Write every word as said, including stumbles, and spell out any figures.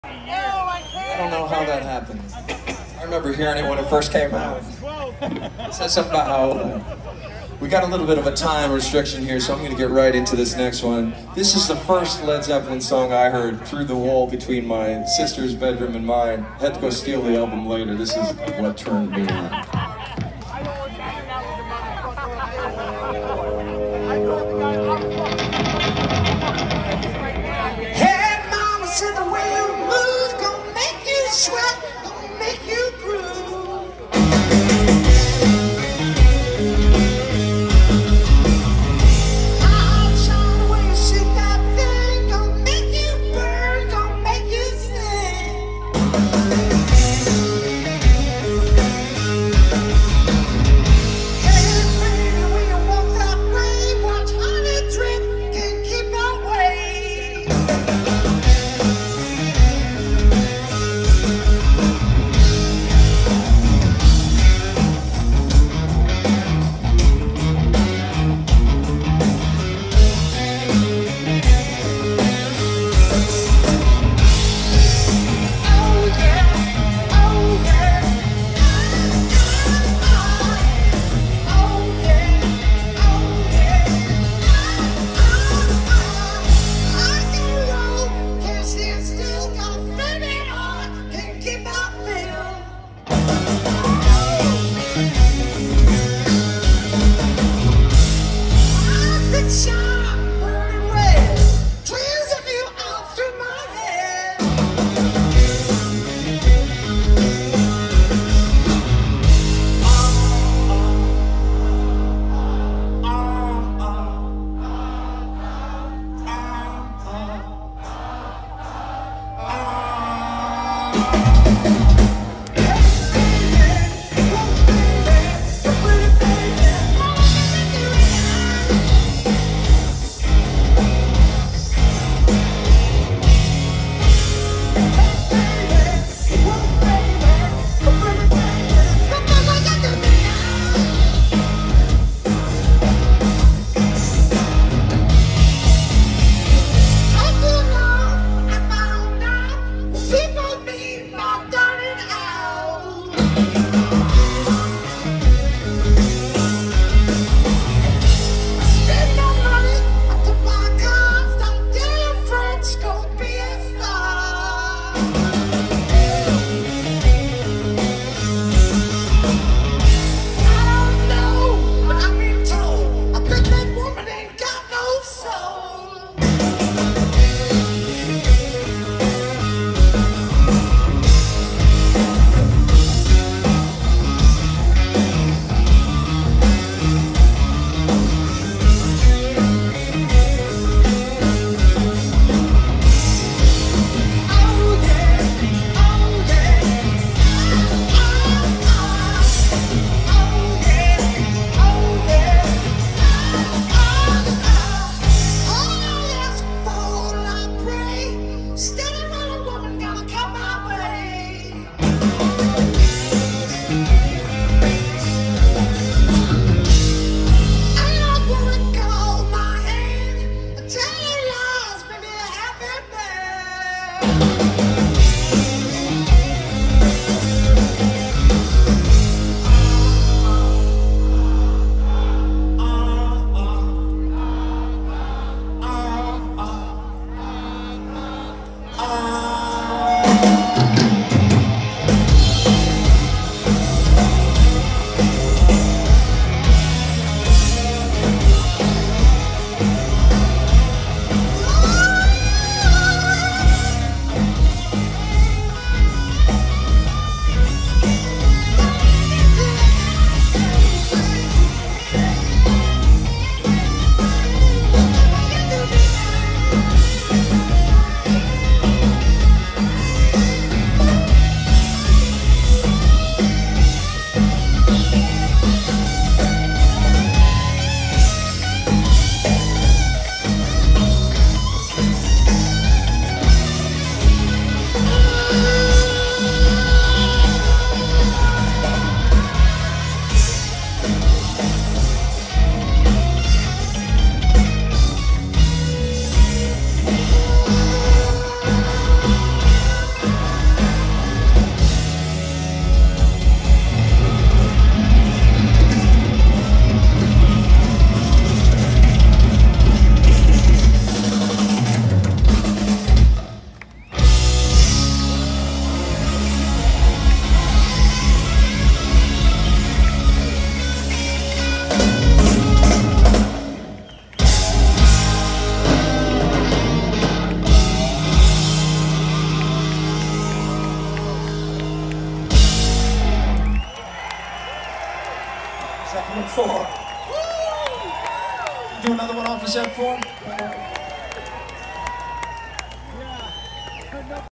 I don't know how that happened. I remember hearing it when it first came out. It said something about how uh, we got a little bit of a time restriction here, so I'm going to get right into this next one. This is the first Led Zeppelin song I heard through the wall between my sister's bedroom and mine. Had to go steal the album later. This is what turned me on. Hey, mama said the way you move gonna make you sweat, gonna make you groove. I'll show the way you shake that thing, gonna make you burn, gonna make you sing. Hey, baby, when you walk that way, watch honey drip, can't keep away. Oh yeah, oh yeah, oh yeah, oh yeah. I can roll, can't stand still, got a favorite heart, can't keep my feel. I think shine, burning red, dreams of you out through my head. I feel love, I found out people need my darling F four. Do another one off of Z four.